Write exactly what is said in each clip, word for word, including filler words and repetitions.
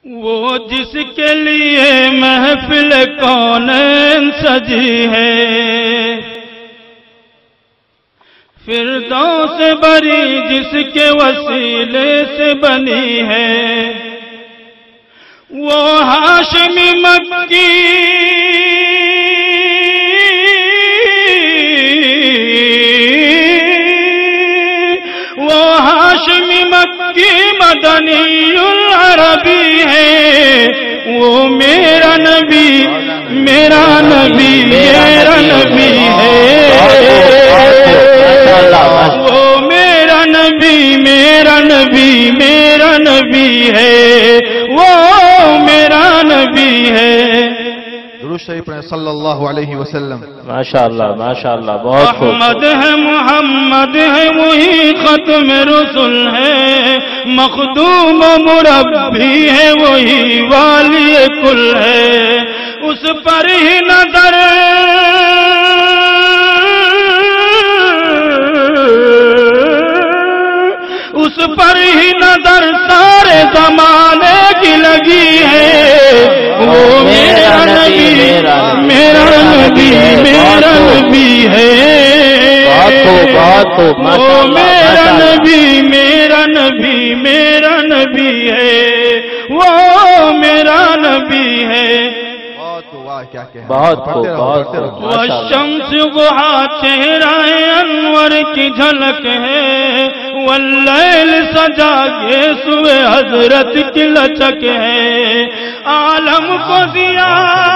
وہ جس کے لیے محفل کونین سجی ہے، فردوس سے بری جس کے وسیلے سے بنی ہے، وہ ہاشمی مکی وہ ہاشمی مکی مدنی العربی ہے، وہ میرا نبی میرا نبی میرا نبی ہے، وہ میرا نبی میرا نبی میرا نبی ہے، وہ میرا نبی ہے۔ درود شریف پڑھیں صلی اللہ علیہ وسلم۔ ماشاءاللہ ماشاءاللہ، بہت خوب۔ احمد ہے محمد ہے وہی ختم رسول ہے، مخدوم و مربی ہے وہی والی کل ہے، اس پر ہی نظر اس پر ہی نظر سارے زمانے کی لگی ہے، وہ میرا نبی میرا نبی میرا نبی ہے، وہ میرا نبی میرا نبی میرا نبی ہے، وہ میرا نبی ہے۔ بہت خوب بہت خوب۔ والشمس ضحیٰ چہرہ انور کی جھلک ہے، واللیل سجا کے سوئے حضرت کی لچک ہے، عالم کو ضیاء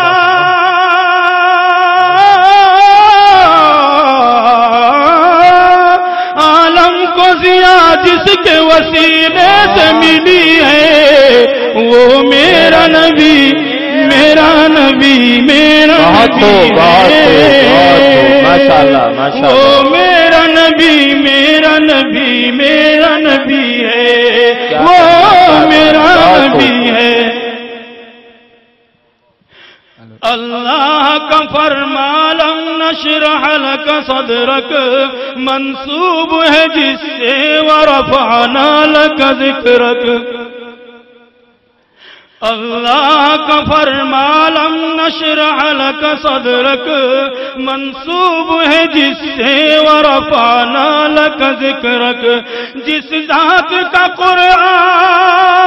عالم کو ضیاء جس کے وسیلے سے ملی ہے، وہ میرا نبی میرا نبی میرا نبی ہے، ماشاءاللہ ماشاءاللہ، وہ میرا نبی میرا نبی میرا نبی ہے، وہ میرا نبی ہے۔ اللہ کا فرمان لم نشرح لك صدرك منسوب ہے جس سے ورفعنا لك ذکرک، اللہ کا فرمان لم نشرح لك صدرک منسوب ہے جس سے ورفعنا لك ذکرک، جس ذات کا قرآن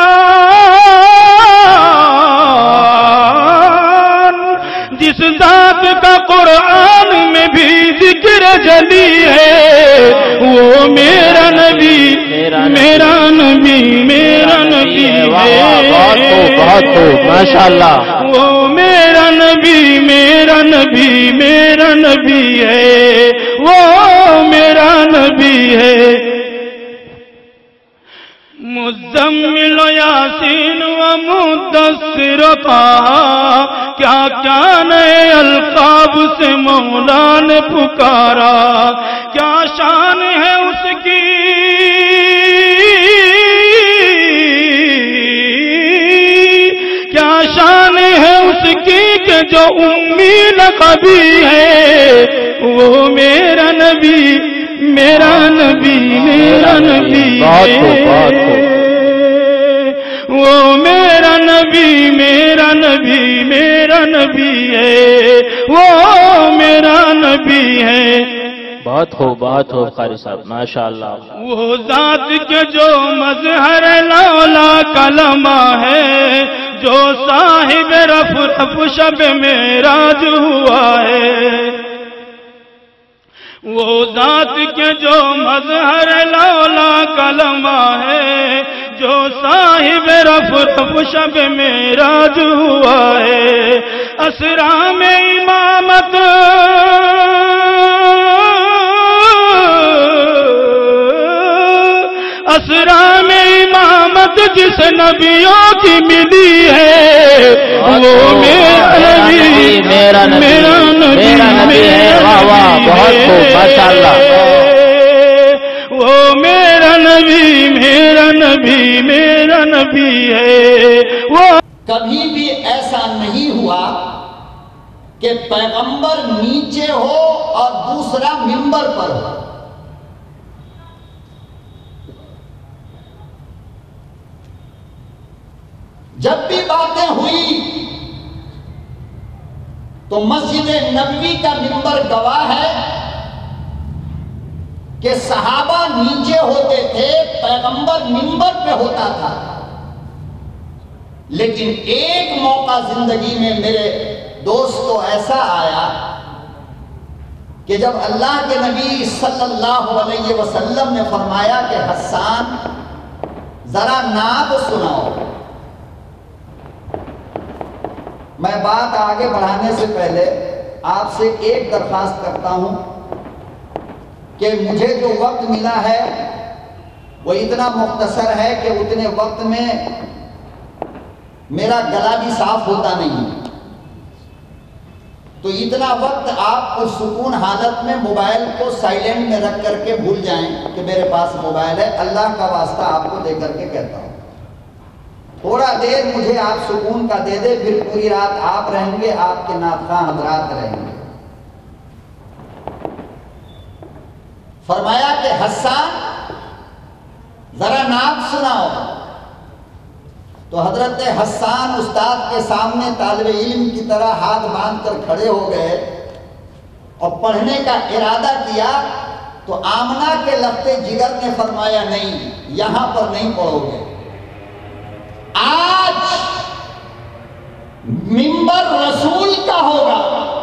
جس ذات کا قرآن میں بھی ذکر جلی ہے، وہ میرا نبی میرا نبی میرا نبی ہے، بہت خوب ماشاءاللہ، وہ میرا نبی میرا نبی میرا نبی ہے، وہ میرا نبی ہے۔ مزمل و یاسین و مدثر طٰہٰ، کیا کیا نئے القاب سے مولا نے پکارا، کیا شان ہے اس کی کیا شان ہے اس کی کہ جو امی لقبی ہے، وہ میرا نبی میرا نبی میرا نبی ہے، وہ میرا نبی میرا نبی میرا نبی ہے، وہ میرا نبی ہے۔ بہت خوب بہت خوب قاری صاحب ماشاءاللہ۔ وہ ذات کے جو مظہر لولا کلمہ ہے، جو صاحب رف رف شب معراج ہوا ہے، وہ ذات کے جو مظہر لولا کلمہ ہے، جو صاحب رف رف شب معراج ہوا ہے، اسرا میں امامت اسرا میں امامت جس نبیوں کی ملی ہے، وہ میرا نبی میرا نبی میرا نبی ہے، واہ واہ بہت خوب ماشاءاللہ، وہ میرا نبی میرا نبی میرا نبی ہے، وہ کبھی بھی ایسا نہیں ہوا کہ پیغمبر نیچے ہو اور دوسرا منبر پر ہو۔ جب بھی باتیں ہوئی تو مسجد نبوی کا منبر گواہ ہے کہ صحابہ نیچے ہوتے تھے، پیغمبر منبر پہ ہوتا تھا. لیکن ایک موقع زندگی میں میرے دوست کو ایسا آیا کہ جب اللہ کے نبی صلی اللہ علیہ وسلم نے فرمایا کہ حسان ذرا نعت سناؤ. میں بات آگے بڑھانے سے پہلے آپ سے ایک درخواست کرتا ہوں کہ مجھے جو وقت ملا ہے وہ اتنا مختصر ہے کہ اتنے وقت میں میرا گلا بھی صاف ہوتا نہیں. تو اتنا وقت آپ پرسکون حالت میں موبائل کو سائلنٹ میں رکھ کر کے بھول جائیں کہ میرے پاس موبائل ہے. اللہ کا واسطہ آپ کو دے کر کے کہتا ہوں تھوڑا دیر مجھے آپ سکون کا دے دے، پھر پوری رات آپ رہیں گے، آپ کے ناطقاں حضرات رہیں گے. فرمایا کہ حسان ذرا نعت سناؤ. تو حضرت حسان استاد کے سامنے طالب علم کی طرح ہاتھ باندھ کر کھڑے ہو گئے اور پڑھنے کا ارادہ کیا. تو آمنہ کے لفظ جگر نے فرمایا نہیں، یہاں پر نہیں پڑھو گے. آج منبر رسول کا ہوگا،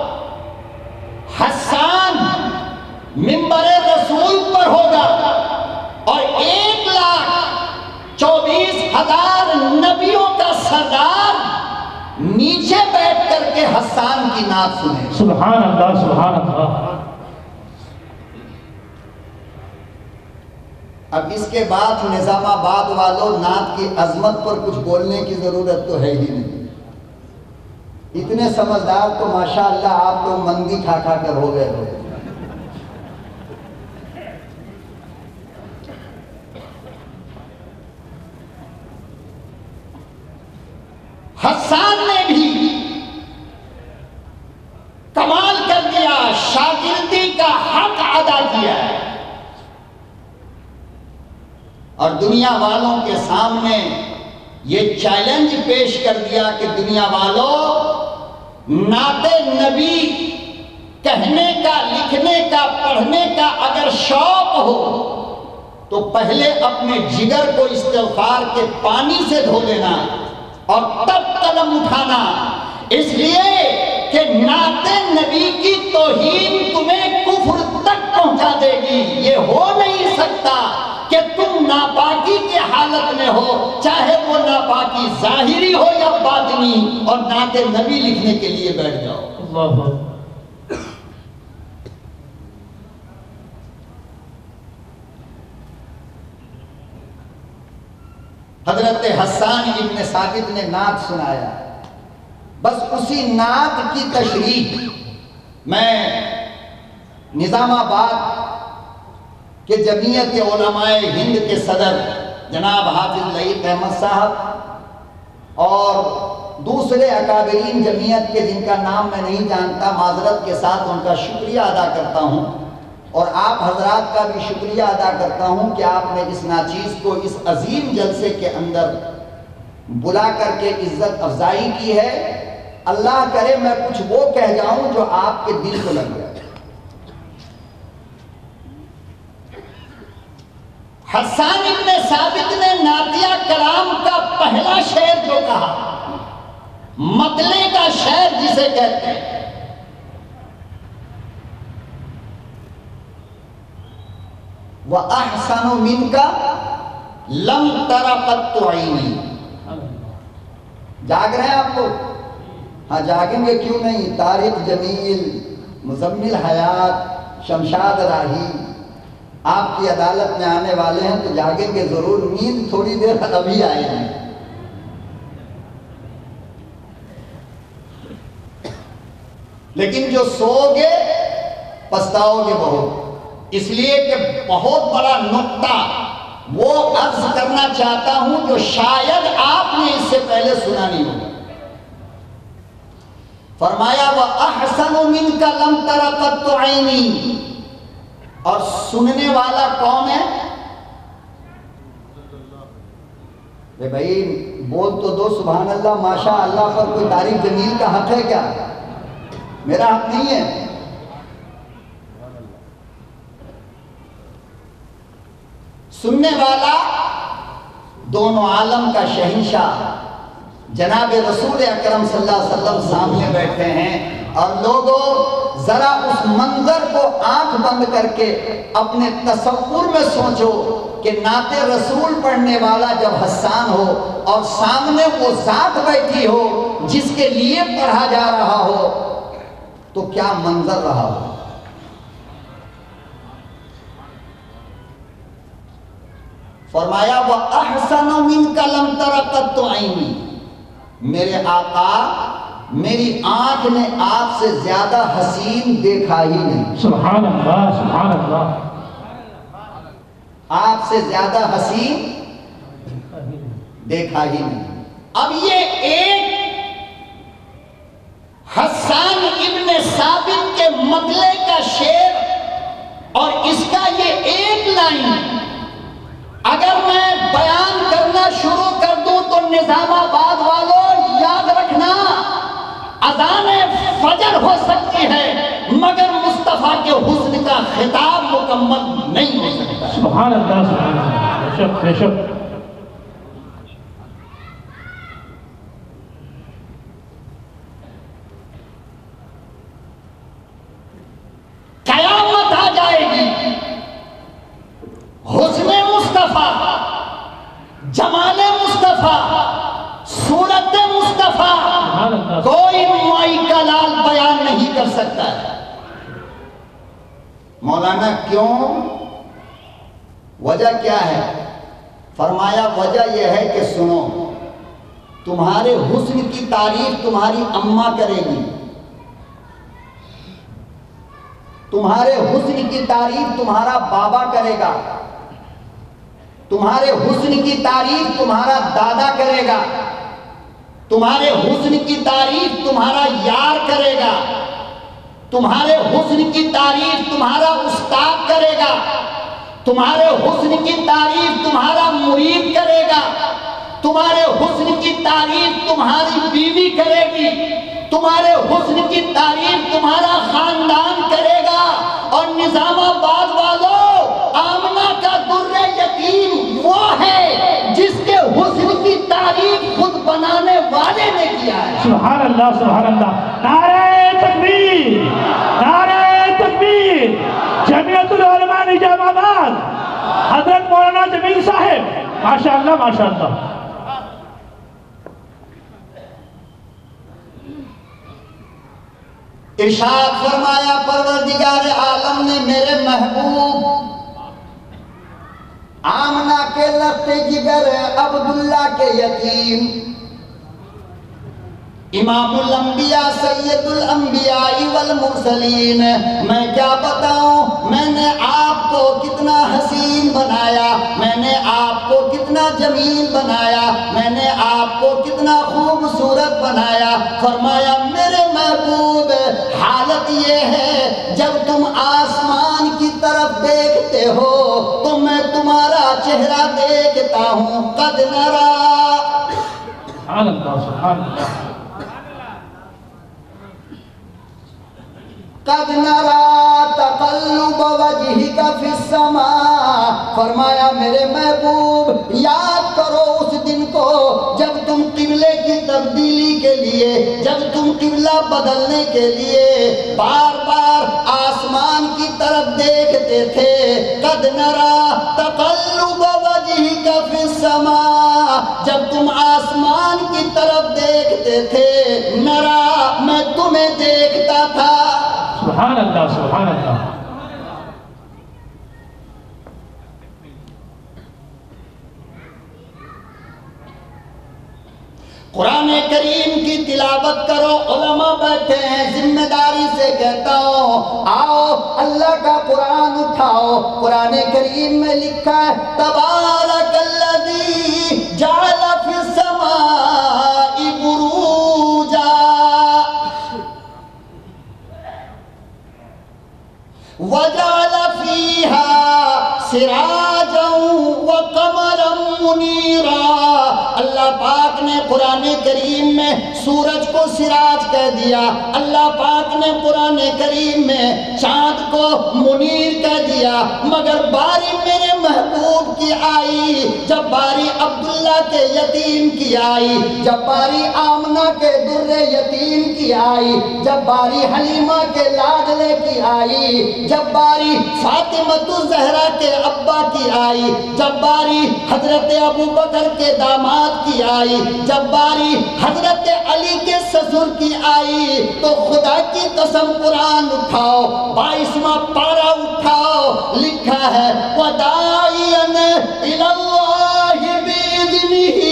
حسان منبر رسول پر ہوگا، اور ایک لاکھ چوبیس ہزار نبیوں کا سردار نیچے بیٹھ کر کے حسان کی نعت سنے. سبحان اللہ سبحان اللہ. اب اس کے بعد نظام آباد والوں نعت کی عظمت پر کچھ بولنے کی ضرورت تو ہے ہی نہیں. اتنے سمجھدار تو ماشاءاللہ آپ لوگ مندی کھا کھا کر ہو گئے ہو. حسان نے بھی کمال کر دیا، شاگردی کا حق ادا کیا ہے، اور دنیا والوں کے سامنے یہ چیلنج پیش کر دیا کہ دنیا والوں، نعت نبی کہنے کا، لکھنے کا، پڑھنے کا اگر شوق ہو تو پہلے اپنے جگر کو استغفار کے پانی سے دھو لینا اور تب قلم اٹھانا، اس لیے کہ نعت نبی کی توہین تمہیں کفر تک پہنچا دے گی. یہ ہو نہیں سکتا کہ تم ناپاکی کے حالت میں ہو، چاہے وہ ناپاکی ظاہری ہو یا باطنی، اور نعت نبی لکھنے کے لیے بیٹھ جاؤ. اللہ. حضرت حسان ابن ثابت نے نعت سنایا. بس اسی نعت کی تشریح میں نظام آباد کہ جمعیت علماء ہند کے صدر جناب حافظ لعیق احمد صاحب اور دوسرے اکابرین جمعیت کے جن کا نام میں نہیں جانتا، معذرت کے ساتھ ان کا شکریہ ادا کرتا ہوں، اور آپ حضرات کا بھی شکریہ ادا کرتا ہوں کہ آپ نے اس ناچیز کو اس عظیم جلسے کے اندر بلا کر کے عزت افزائی کی ہے. اللہ کرے میں کچھ وہ کہہ جاؤں جو آپ کے دل کو لگ جائے. حسان ابن ثابت نے نعتیہ کلام کا پہلا شعر جو کہا، مطلع کا شعر جسے کہتے ہیں، وَأَحْسَنُ مِنْكَ لَمْ تَرَ قَطُّ عَيْنِي. جاگ رہے ہیں آپ لوگ؟ ہاں جاگیں گے کیوں نہیں. طارق جمیل، مزمل حیات، شمشاد راہی آپ کی عدالت میں آنے والے ہیں تو جاگیں گے ضرور. نیند تھوڑی دیر ابھی آئے ہیں. لیکن جو سو گے پچھتاؤ گے بہت، اس لیے کہ بہت بڑا نقطہ وہ عرض کرنا چاہتا ہوں جو شاید آپ نے اس سے پہلے سنا نہیں ہوگا. فرمایا وَأَحْسَنُ مِنْكَ لَمْ تَرَ قَطُّ عَيْنِي. اور سننے والا کون ہے؟ بھائی بول تو دو سبحان اللہ ماشاء اللہ پر کوئی تعریف جمیل کا حق ہے کیا؟ میرا حق نہیں ہے. سننے والا دونوں عالم کا شہنشاہ جناب رسول اکرم صلی اللہ علیہ وسلم سامنے بیٹھے ہیں، اور لوگوں ذرا اس منظر کو آنکھ بند کر کے اپنے تصور میں سوچو کہ نعت رسول پڑھنے والا جب حسان ہو اور سامنے وہ ذات بیٹھی ہو جس کے لیے پڑھا جا رہا ہو تو کیا منظر رہا ہو. فرمایا وَأَحْسَنُ مِنْكَ لَمْ تَرَ قَطُّ عَيْنِي، میرے آقا میری آنکھ نے آپ سے زیادہ حسین دیکھا ہی نہیں. سبحان اللہ سبحان اللہ. آپ سے زیادہ حسین دیکھا ہی نہیں. اب یہ ایک حسان ابن ثابت کے مطلع کا شعر اور اس کا یہ ایک لائن اگر میں بیان کرنا شروع کر دوں تو نظام آباد والوں یاد رکھنا اذان فجر ہو سکتی ہے مگر مصطفیٰ کے حسن کا خطاب مکمل نہیں ہو سکتا. سبحان اللہ سبحان اللہ. بے شک بے شک. قیامت آ جائے گی، حسن مصطفیٰ، جمال مصطفیٰ، صورت مصطفیٰ کوئی مائی کا لال بیان نہیں کر سکتا ہے. مولانا کیوں؟ وجہ کیا ہے؟ فرمایا وجہ یہ ہے کہ سنو، تمہارے حسن کی تعریف تمہاری اماں کرے گی، تمہارے حسن کی تعریف تمہارا بابا کرے گا، تمہارے حسن کی تعریف تمہارا دادا کرے گا، تمہارے حسن کی تعریف تمہارا یار کرے گا، تمہارے حسن کی تعریف تمہارا استاد کرے گا، تمہارے حسن کی تعریف تمہارا مرید کرے گا، تمہارے حسن کی تعریف تمہاری بیوی کرے گی، تمہارے حسن کی تعریف تمہارا خاندان کرے گا. اور نظام آباد والوں آمنہ کا در یتیم وہ ہے جس کے حسن کی تعریف خود بنانے والے نے کیا ہے. سبحان اللہ سبحان اللہ. نعرہ تکبیر نعرہ تکبیر. جمعیت العلماء نظام آباد حضرت مولانا جمیل صاحب ماشاءاللہ ماشاءاللہ. ارشاد فرمایا پروردگار عالم نے میرے محبوب آمنہ کے لخت جگر عبداللہ کے یتیم امام الانبیاء سید الانبیاء والمرسلین، میں کیا بتاؤں میں نے آپ کو کتنا حسین بنایا، میں نے آپ کو کتنا جمیل بنایا، میں نے آپ کو کتنا خوبصورت بنایا. فرمایا میرے محبوب حالت یہ ہے جب تم آسمان کی طرف دیکھتے ہو تو میں تمہارا چہرہ دیکھتا ہوں. قد نرا سبحان اللہ سبحان اللہ. قد نرا تقلب وجہک فی السماء. فرمایا میرے محبوب یاد کرو اس دن کو جب تم قبلے کی تبدیلی کے لیے، جب تم قبلہ بدلنے کے لیے بار بار آسمان کی طرف دیکھتے تھے. قد نرا تقلب وجہک فی السماء، جب تم آسمان کی طرف دیکھتے تھے نرا میں تمہیں دیکھتا تھا. سبحان اللہ سبحان اللہ. قرآن کریم کی تلاوت کرو. علماء بیٹھے ہیں، ذمہ داری سے کہتا ہوں آؤ اللہ کا قرآن اٹھاؤ. قرآن کریم میں لکھا ہے تبارک الذی جعل فی السماء بروجا وجعل فیہا سراجا وقمرا منیرا. اللہ پاک قرآن کریم میں سورج کو سراج کہہ دیا، اللہ پاک نے قرآن کریم میں چاند کو منیر کہہ دیا، مگر باری میرے محبوب کی آئی، جب باری عبداللہ کے یتیم کی آئی، جب باری آمنہ کے در یتیم کی آئی، جب باری حلیمہ کے لاڈلے کی آئی، جب باری فاطمۃ الزہرا کے ابا کی آئی، جب باری حضرت ابو بکر کے داماد کی آئی، جب باری حضرت علی کے سسر کی آئی، تو خدا کی قسم قرآن اٹھاؤ، بائیسواں پارہ اٹھاؤ، لکھا ہے وَدَاعِيًا إِلَى اللَّهِ بِإِذْنِهِ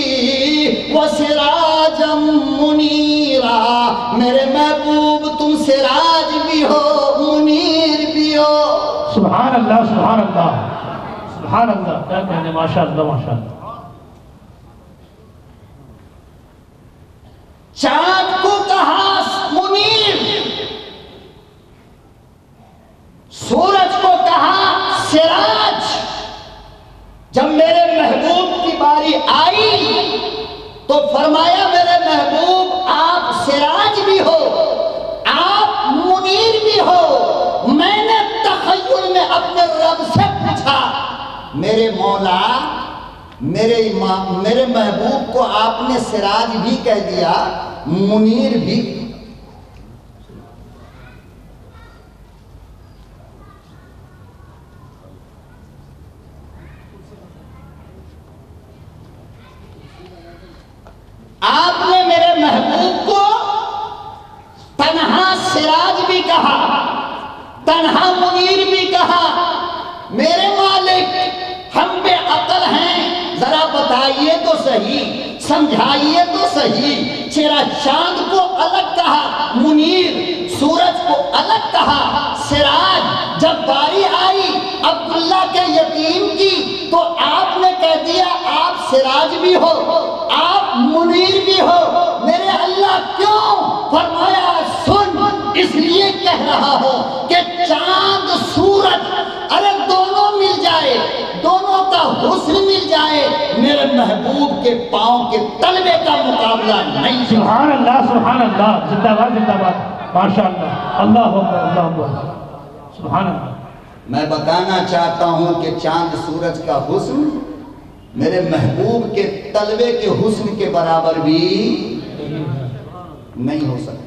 وَسِرَاجًا مُنِيرًا، میرے محبوب تم سراج بھی ہو منیر بھی ہو۔ سبحان اللہ سبحان اللہ سبحان اللہ، کیا کہنے، ماشاءاللہ ماشاءاللہ۔ چاند کو کہا منیر، سورج کو کہا سراج۔ جب میرے محبوب کی باری آئی تو فرمایا میرے محبوب آپ سراج بھی ہو، آپ منیر بھی ہو۔ میں نے تخیل میں اپنے رب سے پوچھا، میرے مولا میرے امام میرے محبوب کو آپ نے سراج بھی کہہ دیا، منیر بھی۔ آپ نے میرے محبوب کو تنہا سراج بھی کہا، تنہا منیر بھی کہا۔ میرے مالک ہم بے عقل ہیں، ذرا بتائیے تو صحیح، سمجھائیے تو صحیح، چہرہ چاند کو الگ کہا منیر، سورج کو الگ کہا سراج۔ جب باری آئی عبداللہ کے یتیم کی تو آپ نے کہہ دیا آپ سراج بھی ہو، آپ منیر بھی ہو۔ میرے اللہ کیوں؟ فرمایا سن، اس لیے کہہ رہا ہوں کہ چاند سورج ارے دونوں مل جائے، دونوں کا حسن مل جائے، میرے محبوب کے پاؤں کے تلوے کا مقابلہ نہیں۔ سبحان اللہ سبحان اللہ، زندہ باد زندہ باد، ماشاءاللہ، اللہ اکبر اللہ اکبر، سبحان اللہ۔ میں بتانا چاہتا ہوں کہ چاند سورج کا حسن میرے محبوب کے تلوے کے حسن کے برابر بھی نہیں ہو سکتا۔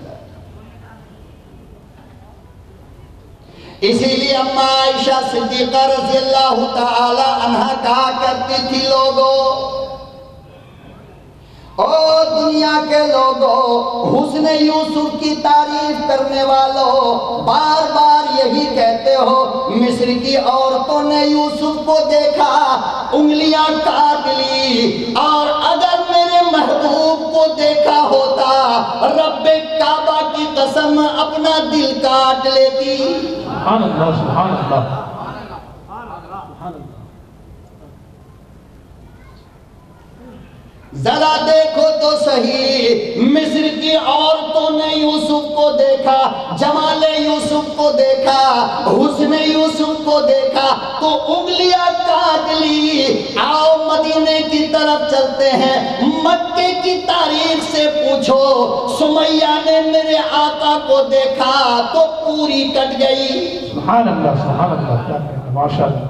اسی لیے اما عائشہ صدیقہ رضی اللہ تعالی عنہ کہا کرتی تھی، لوگوں او دنیا کے لوگوں، حسن یوسف کی تعریف کرنے والوں بار بار یہی کہتے ہو، مصر کی عورتوں نے یوسف کو دیکھا انگلیاں کاٹ لی، اور اگر میرے محبوب کو دیکھا ہوتا رب کعبہ کی قسم اپنا دل کاٹ لیتی۔ سبحان اللہ سبحان اللہ۔ ذرا دیکھو تو صحیح، مصر کی عورتوں نے یوسف کو دیکھا، جمال یوسف کو دیکھا، حسن یوسف کو دیکھا تو انگلیاں کاٹ لی۔ آؤ مدینے کی طرف چلتے ہیں، مکے کی تاریخ سے پوچھو، سمیہ نے میرے آقا کو دیکھا تو پوری کٹ گئی۔ سبحان اللہ سبحان اللہ، کیا کہتے ہیں، ماشاءاللہ۔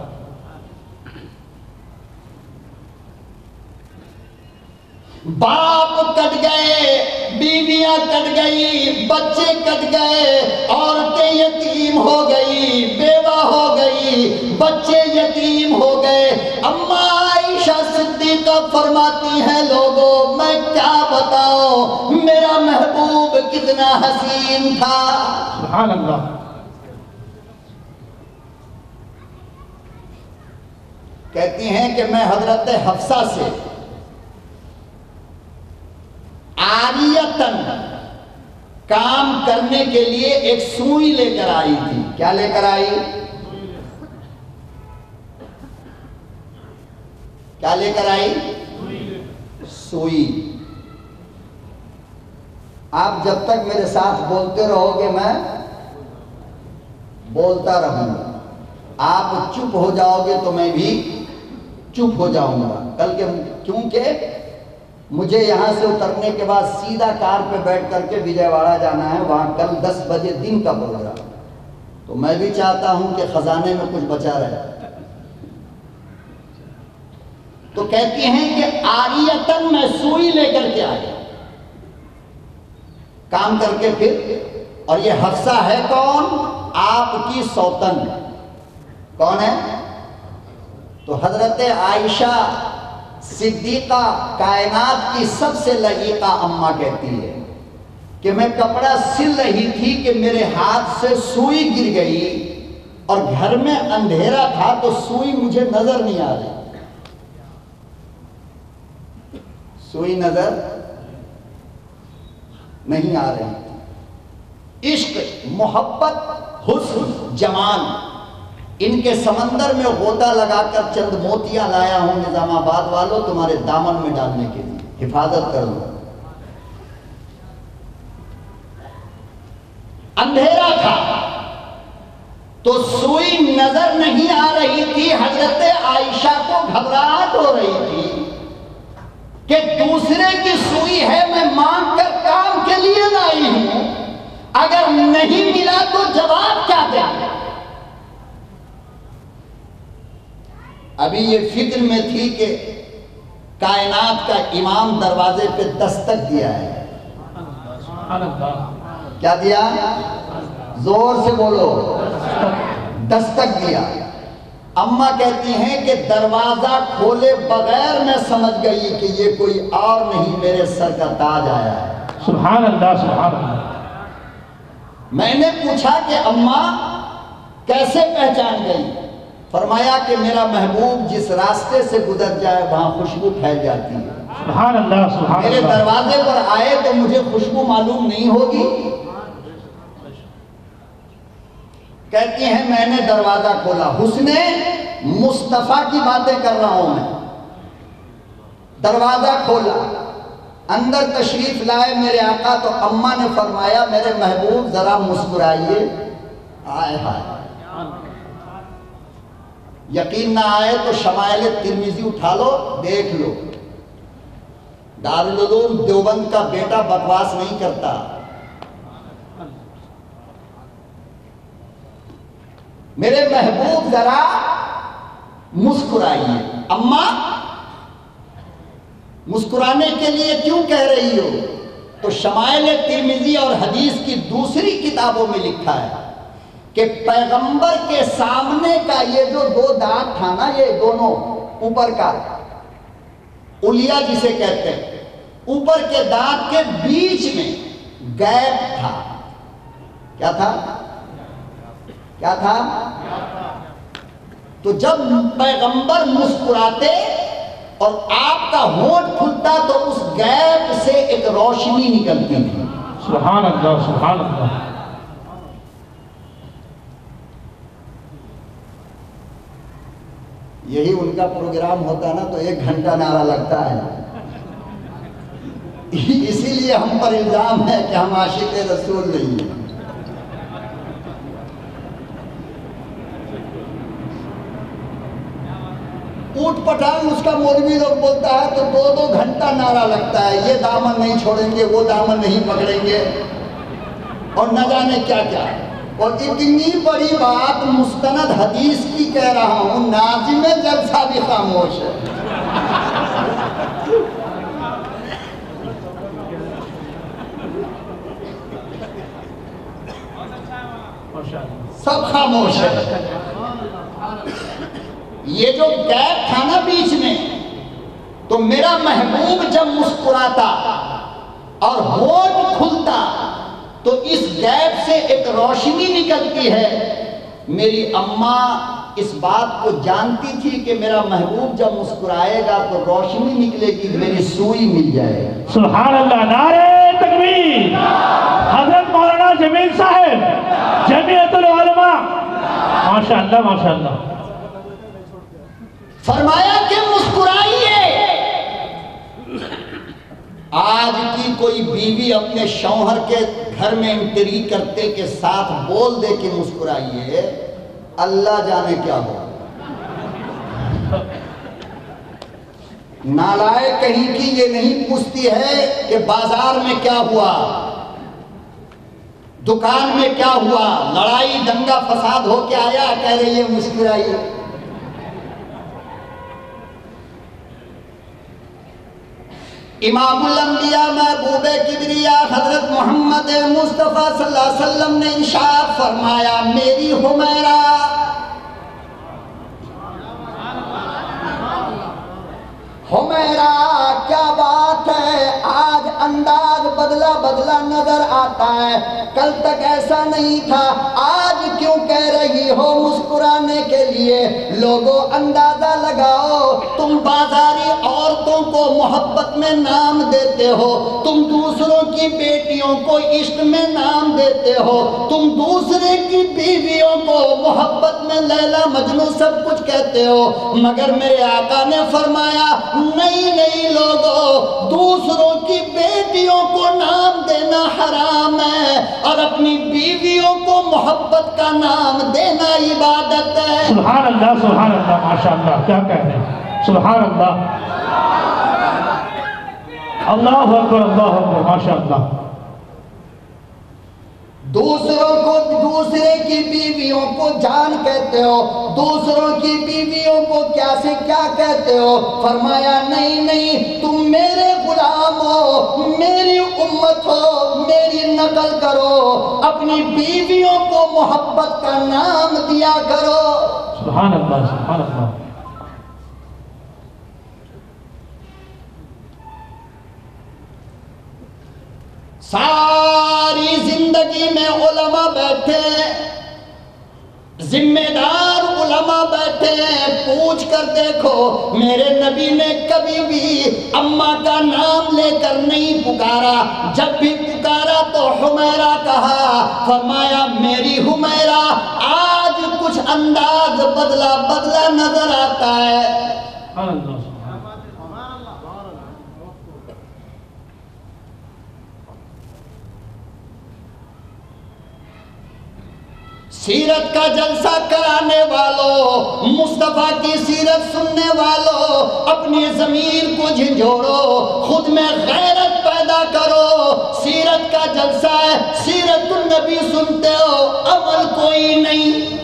باپ کٹ گئے، بیویاں کٹ گئی، بچے کٹ گئے، عورتیں یتیم ہو گئی، بیوہ ہو گئی، بچے یتیم ہو گئے۔ اما عائشہ صدیقہ فرماتی ہیں، لوگوں میں کیا بتاؤں میرا محبوب کتنا حسین تھا۔ سبحان اللہ۔ کہتی ہیں کہ میں حضرت حفصہ سے عاریتن کام کرنے کے لیے ایک سوئی لے کر آئی تھی۔ کیا لے کر آئی؟ کیا لے کر آئی؟ سوئی۔ آپ جب تک میرے ساتھ بولتے رہو گے میں بولتا رہوں گا، آپ چپ ہو جاؤ گے تو میں بھی چپ ہو جاؤں گا، کل کے کیونکہ مجھے یہاں سے اترنے کے بعد سیدھا کار پہ بیٹھ کر کے وجے واڑہ جانا ہے، وہاں کل دس بجے دن کا پروگرام، تو میں بھی چاہتا ہوں کہ خزانے میں کچھ بچا رہے۔ تو کہتی ہیں کہ آریتن میں سوئی لے کر کے آئی، کام کر کے پھر، اور یہ حفصہ ہے کون؟ آپ کی سوتن۔ کون ہے؟ تو حضرت عائشہ صدیقہ کائنات کی سب سے لعیقہ اماں کہتی ہے کہ میں کپڑا سل رہی تھی کہ میرے ہاتھ سے سوئی گر گئی، اور گھر میں اندھیرا تھا تو سوئی مجھے نظر نہیں آ رہی، سوئی نظر نہیں آ رہی۔ عشق، محبت، حسن، جمال، ان کے سمندر میں غوطہ لگا کر چند موتیاں لایا ہوں نظام آباد والوں تمہارے دامن میں ڈالنے کے لیے، حفاظت کر لو۔ اندھیرا تھا تو سوئی نظر نہیں آ رہی تھی، حضرت عائشہ کو گھبراہٹ ہو رہی تھی کہ دوسرے کی سوئی ہے، میں مانگ کر کام کے لیے لائی ہوں، اگر نہیں ملا تو جواب کیا دیں؟ ابھی یہ فکر میں تھی کہ کائنات کا امام دروازے پہ دستک دیا ہے۔ کیا دیا؟ زور سے بولو، دستک دیا۔ اماں کہتی ہیں کہ دروازہ کھولے بغیر میں سمجھ گئی کہ یہ کوئی اور نہیں، میرے سر کا تاج آیا ہے۔ سبحان اللہ، سبحان اللہ۔ میں نے پوچھا کہ اماں کیسے پہچان گئی؟ فرمایا کہ میرا محبوب جس راستے سے گزر جائے وہاں خوشبو پھیل جاتی ہے۔ سبحان اللہ، سبحان میرے اللہ۔ دروازے پر آئے تو مجھے خوشبو معلوم نہیں ہوگی؟ کہتی ہیں میں نے دروازہ کھولا، حسن مصطفیٰ کی باتیں کر رہا ہوں میں۔ دروازہ کھولا، اندر تشریف لائے میرے آقا، تو اماں نے فرمایا میرے محبوب ذرا مسکرائیے۔ آئے ہائے، یقین نہ آئے تو شمائل ترمذی اٹھا لو، دیکھ لو، دارالعلوم دیوبند کا بیٹا بکواس نہیں کرتا۔ میرے محبوب ذرا مسکرائیے۔ اماں مسکرانے کے لیے کیوں کہہ رہی ہو؟ تو شمائل ترمذی اور حدیث کی دوسری کتابوں میں لکھا ہے کہ پیغمبر کے سامنے کا یہ جو دو دانت تھا نا، یہ دونوں اوپر کا الیا جسے کہتے ہیں، اوپر کے دانت کے بیچ میں گیپ تھا۔ کیا تھا؟ کیا تھا؟ تو جب پیغمبر مسکراتے اور آپ کا ہونٹ کھلتا تو اس گیپ سے ایک روشنی نکلتی تھی۔ سبحان اللہ، سبحان اللہ۔ یہی ان کا پروگرام ہوتا نا تو ایک گھنٹہ نعرہ لگتا ہے۔ اسی لیے ہم پر الزام ہے کہ ہم عاشق رسول نہیں ہیں۔ اوٹ پٹھان اس کا مولوی لوگ بولتا ہے تو دو دو گھنٹہ نعرہ لگتا ہے، یہ دامن نہیں چھوڑیں گے، وہ دامن نہیں پکڑیں گے، اور نہ جانے کیا کیا۔ اور اتنی بڑی بات مستند حدیث کی کہہ رہا ہوں، ناظم جلسہ بھی خاموش ہے۔ سب خاموش ہے۔ یہ جو گیپ تھا نا بیچ میں، تو میرا محبوب جب مسکراتا اور ہونٹ کھلتا تو اس گیپ سے ایک روشنی نکلتی ہے۔ میری اماں اس بات کو جانتی تھی کہ میرا محبوب جب مسکرائے گا تو روشنی نکلے گی، میری سوئی مل جائے گی۔ سبحان اللہ، نعرہ تکبیر۔ حضرت مولانا جمیل صاحب، جمعیت العلماء، ماشاء اللہ، ماشاء اللہ۔ فرمایا کہ مسکرائیے۔ آج کی کوئی بیوی اپنے شوہر کے گھر میں انٹری کرتے کے ساتھ بول دے کہ مسکرائیے، اللہ جانے کیا ہو۔ نالائق کہیں کی یہ نہیں پوچھتی ہے کہ بازار میں کیا ہوا، دکان میں کیا ہوا، لڑائی دنگا فساد ہو کے آیا، کہہ رہی ہے مسکرائی۔ امام الانبیاء محبوب کبریا حضرت محمد مصطفیٰ صلی اللہ علیہ وسلم نے ارشاد فرمایا، میری حمیرہ، حمیرہ کیا بات ہے، آج انداز بدلا بدلا نظر آتا ہے، کل تک ایسا نہیں تھا، آج کیوں کہہ رہی ہو مسکرانے کے لیے؟ لوگوں اندازہ لگاؤ، تم بازاری عورتوں کو محبت میں نام دیتے ہو، تم دوسروں کی بیٹیوں کو عشق میں نام دیتے ہو، تم دوسرے کی بیویوں کو محبت میں لیلا مجنوں سب کچھ کہتے ہو، مگر میرے آقا نے فرمایا نہیں نہیں لوگوں، دوسروں کی بیٹیوں کو نام دینا حرام ہے اور اپنی بیویوں کو محبت کا نام دینا عبادت ہے۔ سبحان اللہ سبحان اللہ ماشاءاللہ، کیا کہہ رہے ہیں، سبحان اللہ، اللہ اکبر اللہ اکبر ماشاءاللہ۔ دوسروں کو، دوسرے کی بیویوں کو جان کہتے ہو، دوسروں کی بیویوں کو کیا سے کیا کہتے ہو؟ فرمایا نہیں نہیں، تم میرے غلام ہو، میری امت ہو، میری نقل کرو، اپنی بیویوں کو محبت کا نام دیا کرو۔ سبحان اللہ سبحان اللہ۔ ساری زندگی میں علماء بیٹھے، ذمہ دار علماء بیٹھے ہیں، پوچھ کر دیکھو میرے نبی نے کبھی بھی اماں کا نام لے کر نہیں پکارا، جب بھی پکارا تو حمیرہ کہا۔ فرمایا میری حمیرہ، آج کچھ انداز بدلا بدلا نظر آتا ہے۔ سبحان اللہ۔ سیرت کا جلسہ کرانے والوں، مصطفیٰ کی سیرت سننے والوں، اپنی ضمیر کو جھنجھوڑو، خود میں غیرت پیدا کرو۔ سیرت کا جلسہ ہے، سیرت النبی سنتے ہو، عمل کوئی نہیں۔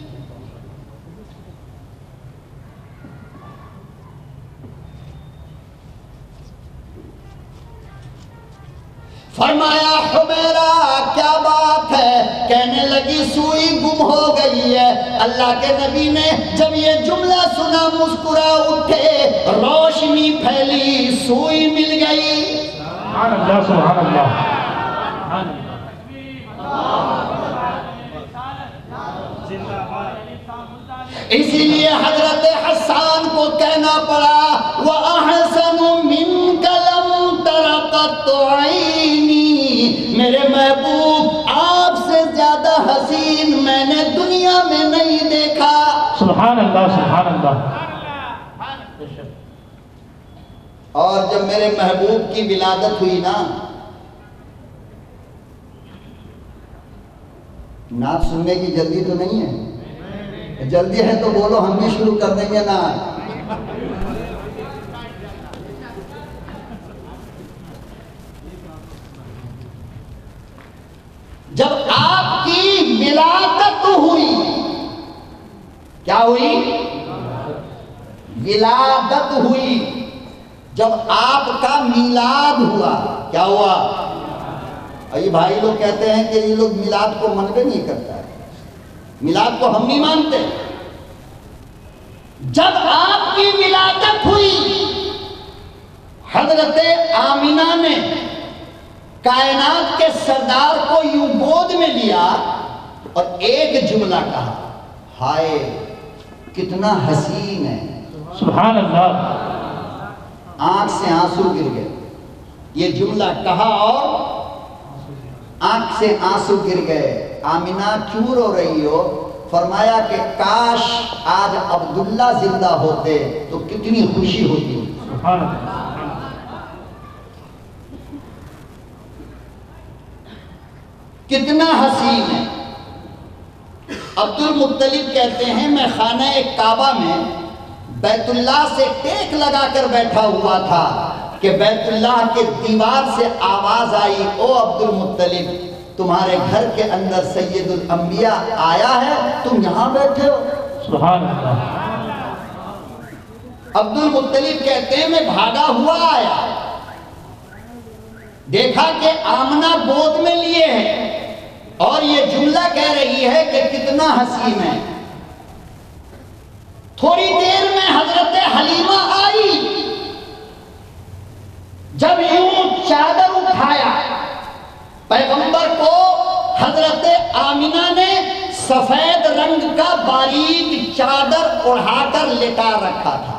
فرمایا حمیرہ کیا بات ہے؟ کہنے لگی سوئی گم ہو گئی ہے۔ اللہ کے نبی نے جب یہ جملہ سنا مسکرا اٹھے، روشنی پھیلی، سوئی مل گئی۔ سبحان اللہ سبحان اللہ۔ اسی لیے حضرت حسان کو کہنا پڑا وَأَحْسَنُ مِنْكَ لَمْ تَرَ قَطُّ عَيْنِي، میرے محبوب آپ سے زیادہ حسین میں نے دنیا میں نہیں دیکھا۔ سبحان اللہ سبحان اللہ۔ اور جب میرے محبوب کی ولادت ہوئی نا، نعت سننے کی جلدی تو نہیں ہے؟ جلدی ہے تو بولو، ہم بھی شروع کر دیں گے نا۔ جب آپ کی ولادت ہوئی، کیا ہوئی؟ ولادت ہوئی۔ جب آپ کا میلاد ہوا، کیا ہوا؟ یہ بھائی لوگ کہتے ہیں کہ یہ لوگ میلاد کو منع نہیں کرتا ہے، میلاد کو ہم نہیں مانتے۔ جب آپ کی ولادت ہوئی، حضرت آمینہ نے کائنات کے سردار کو یوں گود میں لیا اور ایک جملہ کہا، ہائے کتنا حسین ہے۔ سبحان اللہ۔ آنکھ سے آنسو گر گئے، یہ جملہ کہا اور آنکھ سے آنسو گر گئے۔ آمینہ کیوں رو رہی ہو؟ فرمایا کہ کاش آج عبداللہ زندہ ہوتے تو کتنی خوشی ہوتی۔ سبحان اللہ۔ کتنا حسین ہے۔ عبد المطلب کہتے ہیں میں خانہ کعبہ میں بیت اللہ سے ٹیک لگا کر بیٹھا ہوا تھا کہ بیت اللہ کے دیوار سے آواز آئی، او عبد المطلب، تمہارے گھر کے اندر سید الانبیاء آیا ہے، تم یہاں بیٹھے ہو؟ سبحان اللہ۔ عبد المطلب کہتے ہیں میں بھاگا ہوا آیا، دیکھا کہ آمنہ گود میں لیے ہیں اور یہ جملہ کہہ رہی ہے کہ کتنا حسین ہے۔ تھوڑی دیر میں حضرت حلیمہ آئی، جب یوں چادر اٹھایا پیغمبر کو حضرت آمنہ نے سفید رنگ کا باریک چادر اڑھا کر لٹا رکھا تھا،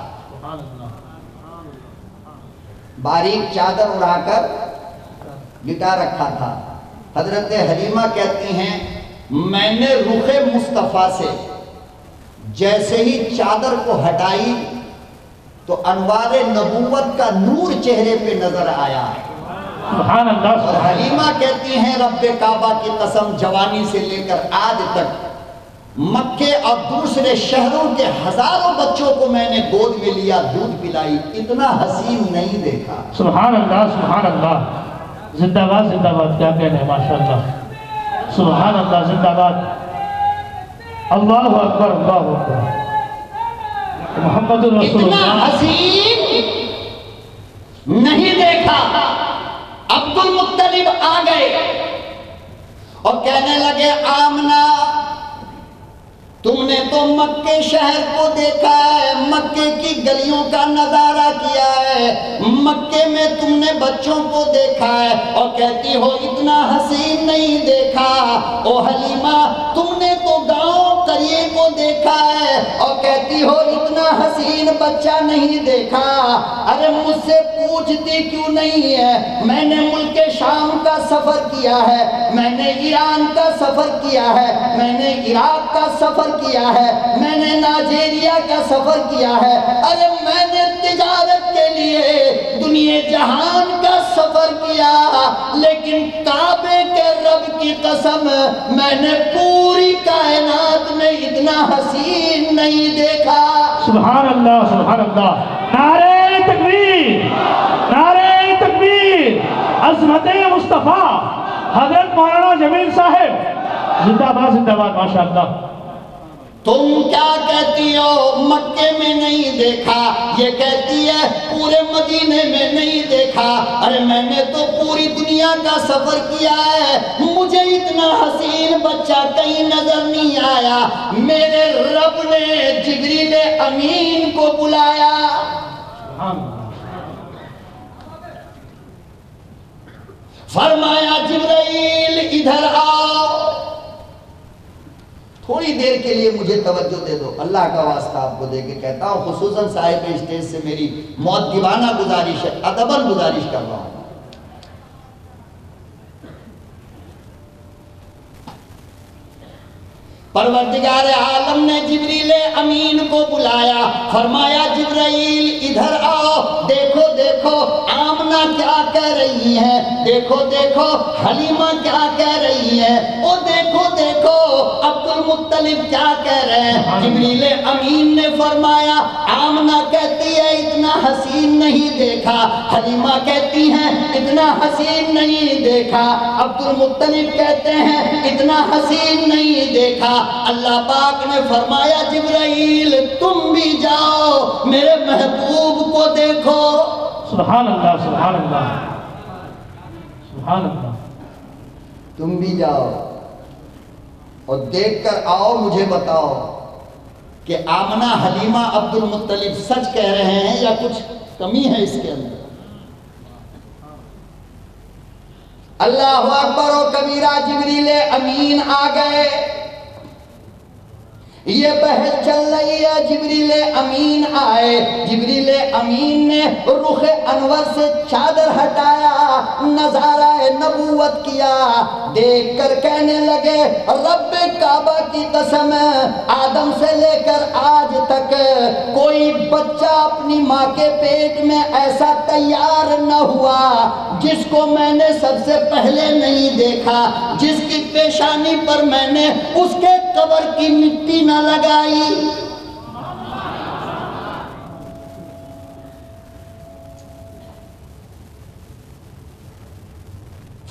باریک چادر اڑھا کر لٹا رکھا تھا۔ حضرت حلیمہ کہتی ہیں میں نے رخ مصطفیٰ سے جیسے ہی چادر کو ہٹائی تو انوار نبوت کا نور چہرے پہ نظر آیا۔ سبحان اللہ۔ اور حلیمہ کہتی ہیں رب کعبہ کی قسم، جوانی سے لے کر آج تک مکے اور دوسرے شہروں کے ہزاروں بچوں کو میں نے گود میں لیا، دودھ پلائی، اتنا حسین نہیں دیکھا۔ سبحان اللہ سبحان اللہ، زندہ باد زندہ باد، کیا کہنے ہیں ماشاءاللہ، سبحان اللہ، زندہ باد، اللہ اکبر اللہ اکبر، محمد رسول اتنا اللہ۔ حسین نہیں دیکھا۔ عبد المطلب آ گئے اور کہنے لگے آمنہ تم نے تو مکے شہر کو دیکھا ہے، مکے کی گلیوں کا نظارہ کیا ہے، مکے میں تم نے بچوں کو دیکھا ہے اور کہتی ہو اتنا حسین نہیں دیکھا۔ او حلیمہ تم نے تو گاؤں قریے کو دیکھا ہے اور کہتی ہو اتنا حسین بچہ نہیں دیکھا۔ ارے مجھ سے پوچھتی کیوں نہیں ہے؟ میں نے ملک شام کا سفر کیا ہے، میں نے ایران کا سفر کیا ہے، میں نے عراق کا سفر کیا ہے، میں نے نائجیریا کا سفر کیا ہے، ارے میں نے تجارت کے لیے دنیا جہان کا سفر کیا، لیکن کعبے کے رب کی قسم میں نے پوری کائنات میں اتنا حسین نہیں دیکھا۔ سبحان اللہ سبحان اللہ، نعرہ تکبیر، نعرہ تکبیر، عظمت مصطفیٰ حضرت مولانا جمیل صاحب، زندہ باد زندہ باد، ماشاءاللہ۔ تم کیا کہتی ہو مکے میں نہیں دیکھا، یہ کہتی ہے پورے مدینے میں نہیں دیکھا۔ ارے میں نے تو پوری دنیا کا سفر کیا ہے، مجھے اتنا حسین بچہ کہیں نظر نہیں آیا۔ میرے رب نے جبریل امین کو بلایا، فرمایا جبرائیل ادھر آؤ، تھوڑی دیر کے لیے مجھے توجہ دے دو، اللہ کا واسطہ آپ کو دے کے کہتا ہوں، خصوصاً صاحب اسٹیج سے میری مؤدبانہ گزارش ہے، ادباً گزارش کر رہا ہوں۔ پروردگار عالم نے جبریل امین کو بلایا، فرمایا جبرائیل ادھر آؤ، دیکھو دیکھو آمنہ کیا کہہ رہی ہے، دیکھو دیکھو حلیمہ کیا کہہ رہی ہے، او دیکھو دیکھو عبد المطلب کیا کہہ رہے ہیں۔ جبریل امین نے فرمایا آمنہ کہتی ہے اتنا حسین نہیں دیکھا، حلیمہ کہتی ہیں اتنا حسین نہیں دیکھا، عبد المطلب کہتے ہیں اتنا حسین نہیں دیکھا۔ اللہ پاک نے فرمایا جبرائیل تم بھی جاؤ میرے محبوب کو دیکھو۔ سبحان اللہ سبحان اللہ سبحان اللہ، تم بھی جاؤ اور دیکھ کر آؤ، مجھے بتاؤ کہ آمنہ حلیمہ عبد المطلب سچ کہہ رہے ہیں یا کچھ کمی ہے اس کے اندر۔ اللہ اکبر و کبیرہ، جبریل امین آ گئے، یہ بحث چل رہی ہے، جبریل امین آئے، جبریل امین نے رخ انور سے چادر ہٹایا، نظارہ نبوت کیا، دیکھ کر کہنے لگے رب کعبہ کی قسم، آدم سے لے کر آج تک کوئی بچہ اپنی ماں کے پیٹ میں ایسا تیار نہ ہوا جس کو میں نے سب سے پہلے نہیں دیکھا، جس کی پیشانی پر میں نے اس کے قبر کی مٹی نہ لگائی۔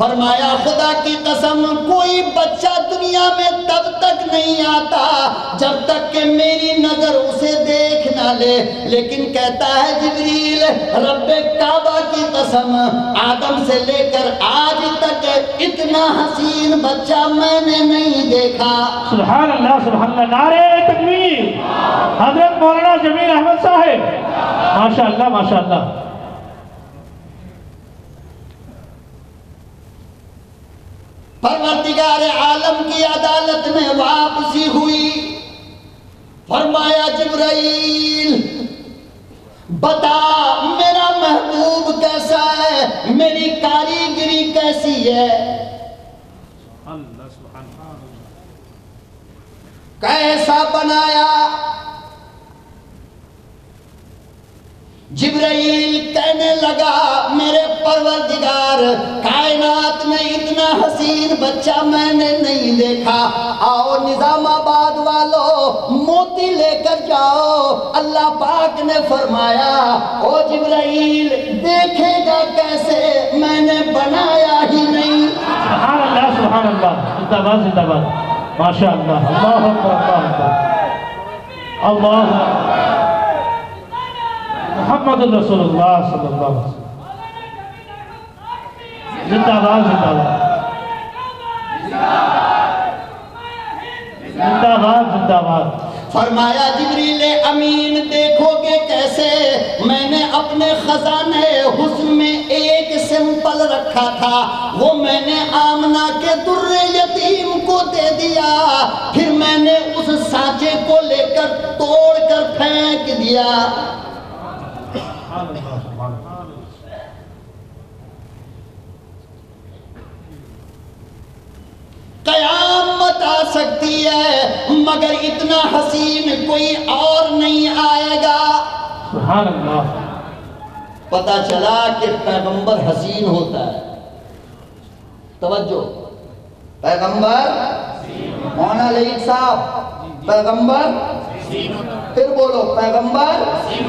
فرمایا خدا کی قسم کوئی بچہ دنیا میں تب تک نہیں آتا جب تک کہ میری نظر اسے دیکھ نہ لے، لیکن کہتا ہے جبریل رب کعبہ کی قسم آدم سے لے کر آج تک اتنا حسین بچہ میں نے نہیں دیکھا۔ سبحان اللہ سبحان اللہ، نعرہ تکبیر، حضرت مولانا جمیل احمد صاحب، ماشاءاللہ ماشاءاللہ۔ پروردگار عالم کی عدالت میں واپسی ہوئی، فرمایا جبرائیل بتا میرا محبوب کیسا ہے، میری کاریگری کیسی ہے، کیسا بنایا؟ جبرائیل کہنے لگا میرے پروردگار کائنات میں اتنا حسین بچہ میں نے نہیں دیکھا، آؤ نظام آباد والو موتی لے کر جاؤ۔ اللہ پاک نے فرمایا او جبرائیل دیکھے گا کیسے، میں نے بنایا ہی نہیں۔ سبحان اللہ سبحان اللہ، زندہ باد زندہ باد، ماشاءاللہ، اللہ اکبر اللہ اکبر، اللہ اکبر، محمد رسول اللہ صلی اللہ علیہ وسلم، زندہ باد زندہ باد، زندہ باد زندہ باد۔ فرمایا جبریل امین دیکھو گے کیسے، میں نے اپنے خزانے حسن میں ایک سمپل رکھا تھا، وہ میں نے آمنہ کے در یتیم کو دے دیا، پھر میں نے اس سانچے کو لے کر توڑ کر پھینک دیا۔ قیامت آ سکتی ہے مگر اتنا حسین کوئی اور نہیں آئے گا۔ سبحان اللہ۔ پتہ چلا کہ پیغمبر حسین ہوتا ہے، توجہ، پیغمبر مولانا لعید صاحب پیغمبر، پھر بولو پیغمبر،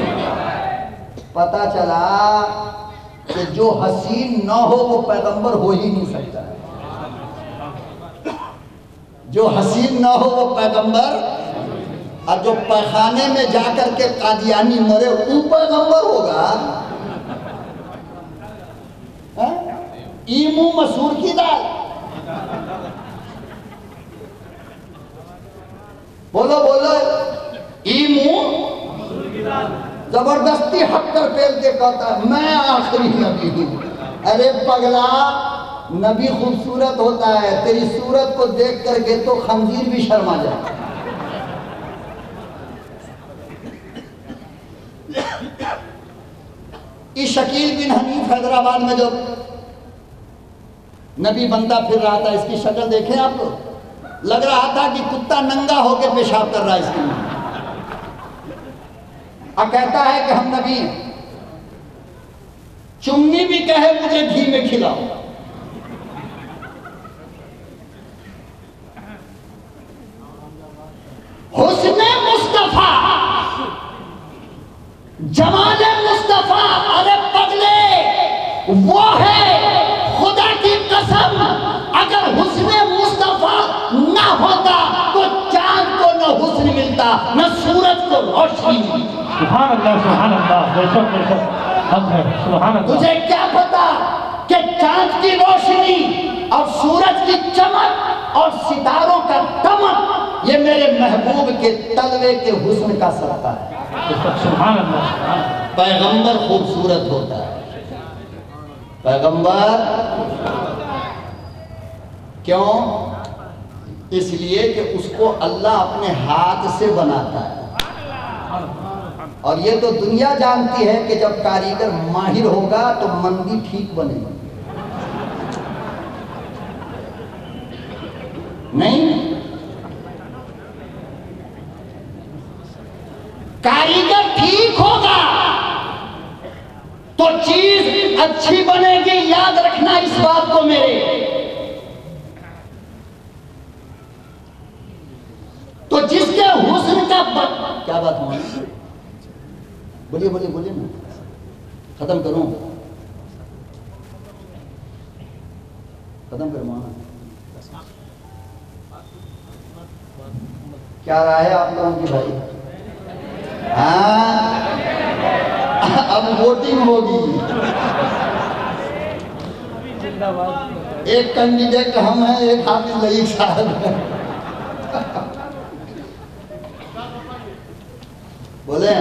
پتہ چلا کہ جو حسین نہ ہو وہ پیغمبر ہو ہی نہیں سکتا، جو حسین نہ ہو وہ پیغمبر، اور جو پیخانے میں جا کر کے قادیانی مرے وہ پیغمبر ہوگا؟ ایمو مسور کی دال، بولو بولو، ایمو زبردستی حق کر پھیل کے کہتا ہے میں آخری نبی ہوں۔ ارے پگلا، نبی خوبصورت ہوتا ہے، تیری صورت کو دیکھ کر کے تو خنزیر بھی شرما جائے۔ اس شکیل بن حنیف حیدرآباد میں جو نبی بنتا پھر رہا تھا، اس کی شکل دیکھیں آپ لوگ، لگ رہا تھا کہ کتا ننگا ہو کے پیشاب کر رہا ہے اس کی، اب کہتا ہے کہ ہم نبی ہیں، چمنی بھی کہے مجھے گھی میں کھلاؤ۔ حسن مصطفیٰ، جمال مصطفیٰ، ارے پگلے وہ ہے، خدا کی قسم اگر حسن مصطفیٰ نہ ہوتا تو چاند کو نہ حسن ملتا نہ سورج کو روشنی ملتی۔ سبحان اللہ سبحان اللہ، بے شک بے شک حق ہے، سبحان اللہ۔ تجھے کیا پتا کہ چاند کی روشنی اور سورج کی چمک اور ستاروں کا دمک یہ میرے محبوب کے تلوے کے حسن کا صدقہ ہے۔ سبحان اللہ۔ پیغمبر خوبصورت ہوتا ہے، پیغمبر کیوں؟ اس لیے کہ اس کو اللہ اپنے ہاتھ سے بناتا ہے، اور یہ تو دنیا جانتی ہے کہ جب کاریگر ماہر ہوگا تو مندی ٹھیک بنے گی، نہیں؟ کاریگر ٹھیک ہوگا تو چیز اچھی بنے گی، یاد رکھنا اس بات کو میرے۔ تو جس کے حسن کا کیا بات مولانا؟ بولیے بولیے بولیے نا، ختم کروں۔ ختم کروانا کیا رائے ہے آپ لوگوں کی بھائی؟ ہاں اب ووٹنگ ہوگی. ایک کینڈیڈیٹ ہم ہیں, ایک حافظ لئیق صاحب ہیں. بولیں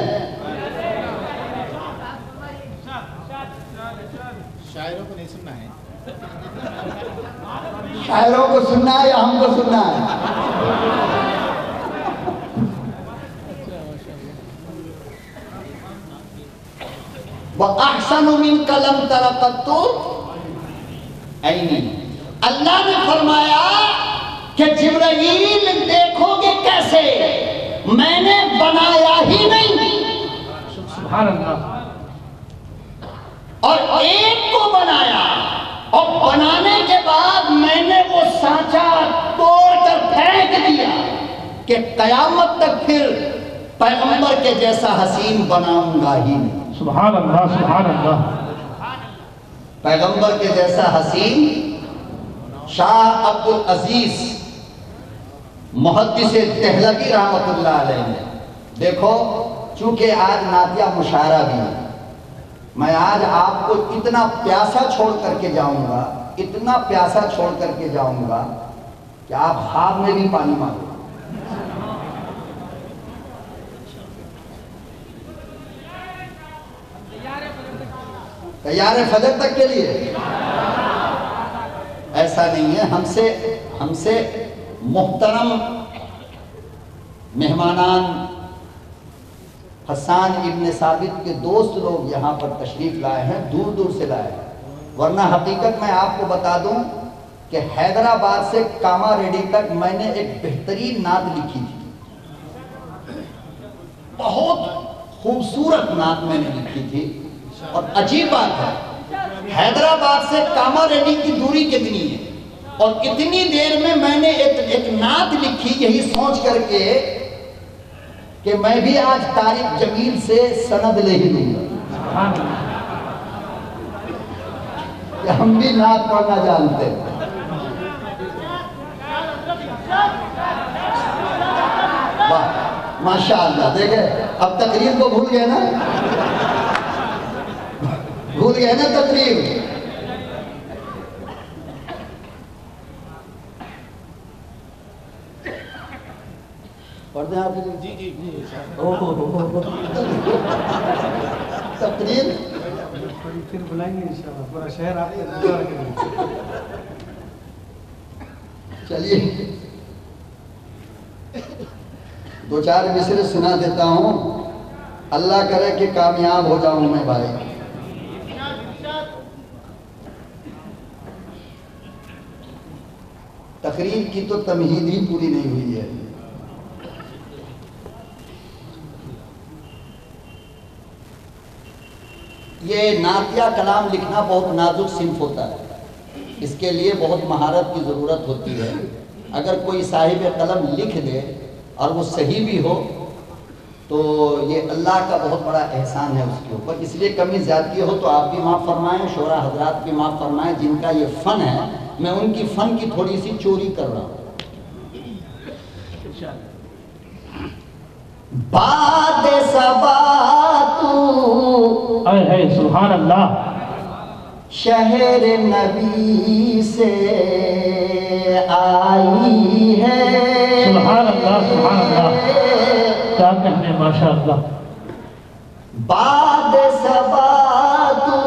شاعروں کو نہیں سننا ہے, شاعروں کو سننا ہے یا ہم کو سننا ہے؟ وَأَحْسَنُ مِنْكَ لَمْ تَرَ قَطُّ عَيْنِي. اللہ نے فرمایا کہ جبرائیل دیکھو گے کیسے, میں نے بنایا ہی نہیں, سبحان اللہ, اور ایک کو بنایا, اور بنانے کے بعد میں نے وہ سانچہ توڑ کر پھینک دیا کہ قیامت تک پھر پیغمبر کے جیسا حسین بناؤں گا ہی نہیں. سبحان اللہ, سبحان اللہ. پیغمبر کے جیسا حسین شاہ عبدالعزیز محدث دہلوی رحمت اللہ علیہ نے. دیکھو چونکہ آج نعتیہ مشاعرہ بھی ہے, میں آج آپ کو اتنا پیاسا چھوڑ کر کے جاؤں گا, اتنا پیاسا چھوڑ کر کے جاؤں گا کہ آپ خواب میں بھی پانی مانگو. تیار ہے فجر تک کے لیے؟ ایسا نہیں ہے. ہم سے ہم سے محترم مہمانان حسان ابن ثابت کے دوست لوگ یہاں پر تشریف لائے ہیں, دور دور سے لائے ہیں. ورنہ حقیقت میں آپ کو بتا دوں کہ حیدرآباد سے کاما ریڈی تک میں نے ایک بہترین نعت لکھی تھی, بہت خوبصورت نعت میں نے لکھی تھی. اور عجیب بات ہے, حیدرآباد سے کاما ریڈی کی دوری کتنی ہے, اور اتنی دیر میں میں نے ایک, ایک نعت لکھی یہی سوچ کر کے کہ میں بھی آج طارق جمیل سے سند لے ہی لوں گا کہ ہم بھی نعت پڑھنا جانتے ہیں. ماشاءاللہ. دیکھیں اب تقریر کو بھول گئے نا, بھول گئے نا تقریر. پڑھتے ہیں آپ جی جی تقریر پھر بلائیں گے انشاءاللہ, پورا شہر آپ کے انتظار کریں. چلیے دو چار مصرے سنا دیتا ہوں, اللہ کرے کہ کامیاب ہو جاؤں میں بھائی. تقریر کی تو تمہید ہی پوری نہیں ہوئی ہے. یہ نعتیہ کلام لکھنا بہت نازک صنف ہوتا ہے, اس کے لیے بہت مہارت کی ضرورت ہوتی ہے. اگر کوئی صاحب قلم لکھ دے اور وہ صحیح بھی ہو تو یہ اللہ کا بہت بڑا احسان ہے اس کے اوپر. اس لیے کمی زیادتی ہو تو آپ بھی معاف فرمائیں, شورا حضرات بھی معاف فرمائیں. جن کا یہ فن ہے میں ان کی فن کی تھوڑی سی چوری کر رہا ہوں. باد صبا تو اے اے سبحان اللہ, شہر نبی سے آئی ہے. سبحان اللہ, سبحان اللہ, کیا کہنے ماشاءاللہ. باد صبا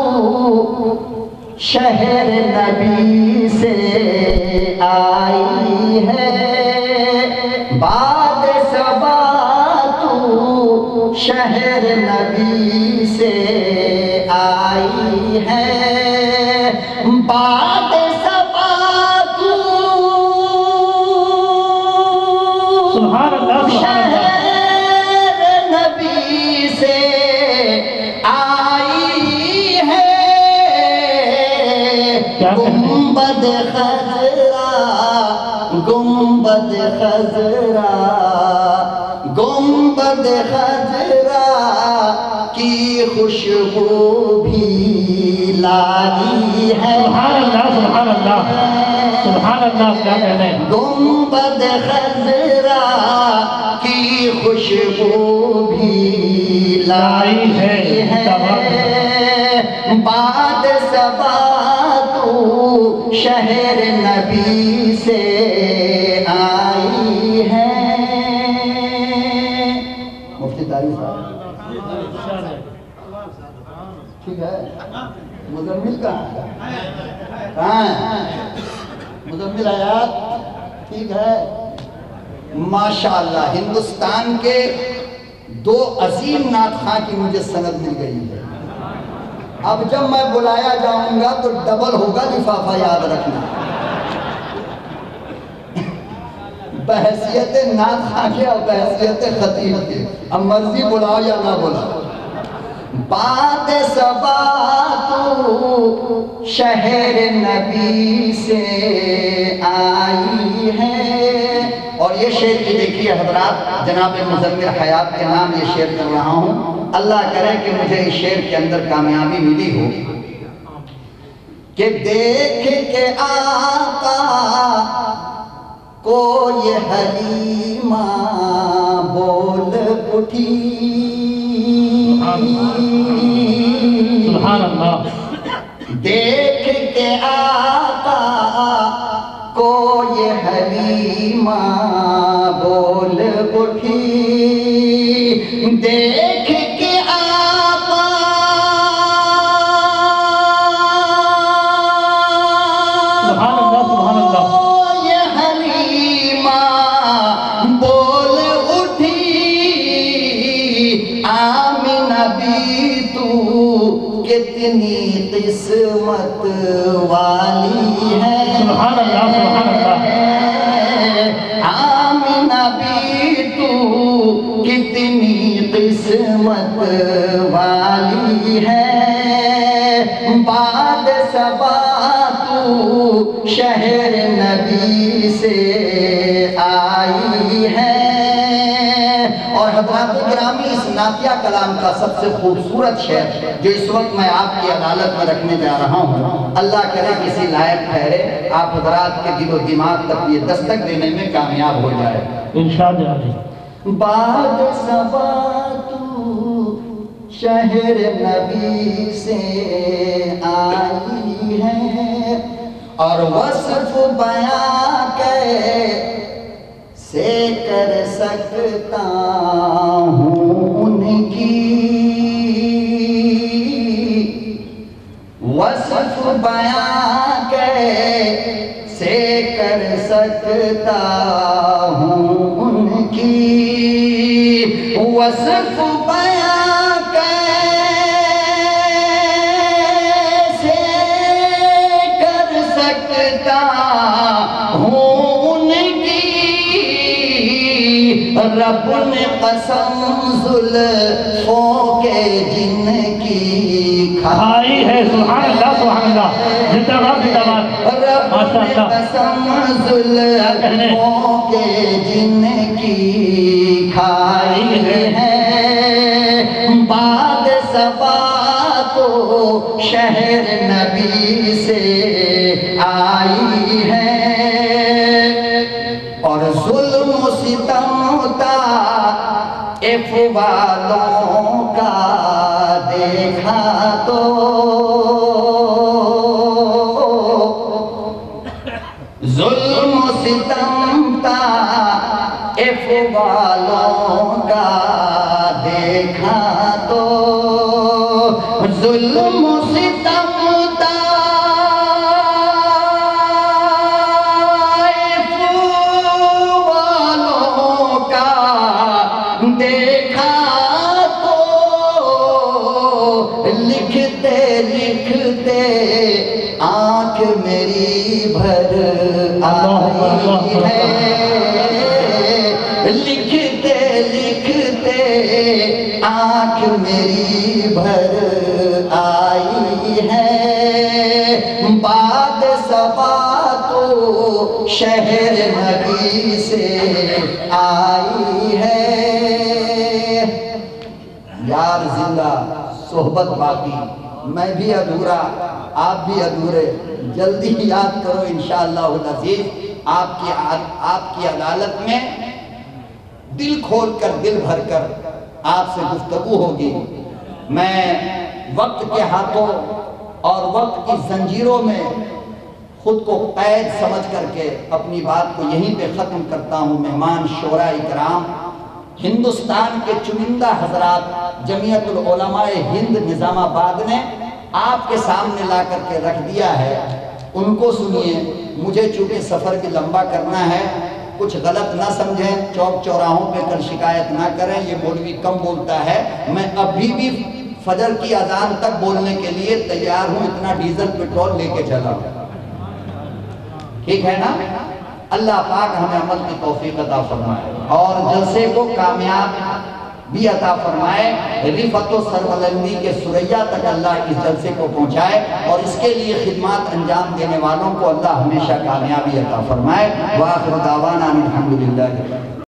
تو شہر نبی سے آئی ہے. باد صبا تو شہر نبی سے آئی ہے. باد صبا تو سبحان اللہ, سبحان اللہ, شہر نبی سے آئی ہے. گنبد خضرا گنبد خضرا گنبد خضرا کی خوشبو بھی لائی ہے. سبحان اللہ, سبحان اللہ. اللہ کیا کہتے ہیں؟ گنبد خضرا کی خوشبو بھی لائی ہے، بعد صبا تو شہر نبی سے آئی ہے۔ مفتی طاری صاحب ٹھیک ہے، مزمل کہاں ہے؟ کہاں ہے مزمل آیات؟ ٹھیک ہے، ماشاءاللہ ہندوستان کے دو عظیم نعت خواں کی مجھے سند مل گئی ہے۔ اب جب میں بلایا جاؤں گا تو ڈبل ہوگا لفافہ، یاد رکھنا، بحیثیت نعت خواں کے اور بحیثیت خطیب کے، اب مرضی بلاؤ یا نہ بلاؤ۔ بعد صبا تو شہر نبی سے آئی ہے۔ اور یہ شعر کی دیکھیے حضرات، جناب مزمل حیات کے نام یہ شعر کر رہا ہوں، اللہ کرے کہ مجھے اس شعر کے اندر کامیابی ملی ہو کہ دیکھ کے آقا کو یہ حلیمہ بول اٹھی، سبحان اللہ، دیکھ کے آقا کو یہ حلیمہ بول اٹھی، دیکھ کے آقا سبحان اللہ، سبحان اللہ، یہ حلیمہ بول اٹھی، آمینہ بھی تو کتنی قسمت والی ہے، سبحان اللہ، سبحان اللہ، آمینہ بھی تو کتنی قسمت والی ہے، بعد صبا تو شہر نبی سے آئی ہے۔ اور حضرات گرامی، اس نعتیہ کلام کا سب سے خوبصورت شعر جو اس وقت میں آپ کی عدالت میں رکھنے جا رہا ہوں، اللہ کرے کسی لائق ٹھہرے، آپ حضرات کے دل و دماغ تک یہ دستک دینے میں کامیاب ہو جائے۔ ارشاد علی، بعد صبا تو شہر نبی سے آئی ہے، اور وصف بیان کیسے کر سکتا ہوں ان کی، وصف بیان کیسے کر سکتا ہوں ان کی، وصف بیان کیسے کر سکتا ہوں ان کی، رب نے قسم زلفوں کے جن کی کھائی ہے، سبحان اللہ، سبحان اللہ، زندہ باد، زندہ باد، رب نے قسم زلفوں کے جن کی کھائی ہے، بعد صبا تو شہر نبی سے آئی ہے، اور ظلم و ستم طائف والوں کا دیکھا تو ظلم و ستم طائف والوں کا دیکھا تو، ظلم و ستم دیکھا تو، لکھتے لکھتے آنکھ میری بھر آئی ہے، لکھتے لکھتے آنکھ میری بھر آئی ہے، بعد صبا تو شہر نبی سے آئی ہے، یار زندہ صحبت باقی، میں بھی ادھورا آپ بھی ادھورے، جلدی یاد کرو انشاءاللہ العزیز آپ کی آپ کی عدالت میں دل کھول کر دل بھر کر آپ سے گفتگو ہوگی۔ میں وقت کے ہاتھوں اور وقت کی زنجیروں میں خود کو قید سمجھ کر کے اپنی بات کو یہیں پہ ختم کرتا ہوں۔ مہمان شورا اکرام، ہندوستان کے چنندہ حضرات جمعیت العلماء ہند نظام آباد نے آپ کے سامنے لا کر کے رکھ دیا ہے، ان کو سنیے۔ مجھے چونکہ سفر کی لمبا کرنا ہے، کچھ غلط نہ سمجھیں، چوک چوراہوں پہ کر شکایت نہ کریں، یہ مولوی کم بولتا ہے۔ میں ابھی بھی فجر کی اذان تک بولنے کے لیے تیار ہوں، اتنا ڈیزل پیٹرول لے کے چلا ہوں، ٹھیک ہے نا؟ اللہ پاک ہمیں عمل کی توفیق عطا فرمائے اور جلسے کو کامیاب بھی عطا فرمائے، رفعت و سربلندی کے ثریا تک اللہ اس جلسے کو پہنچائے اور اس کے لیے خدمات انجام دینے والوں کو اللہ ہمیشہ کامیابی عطا فرمائے۔ وآخر دعوانا الحمدللہ۔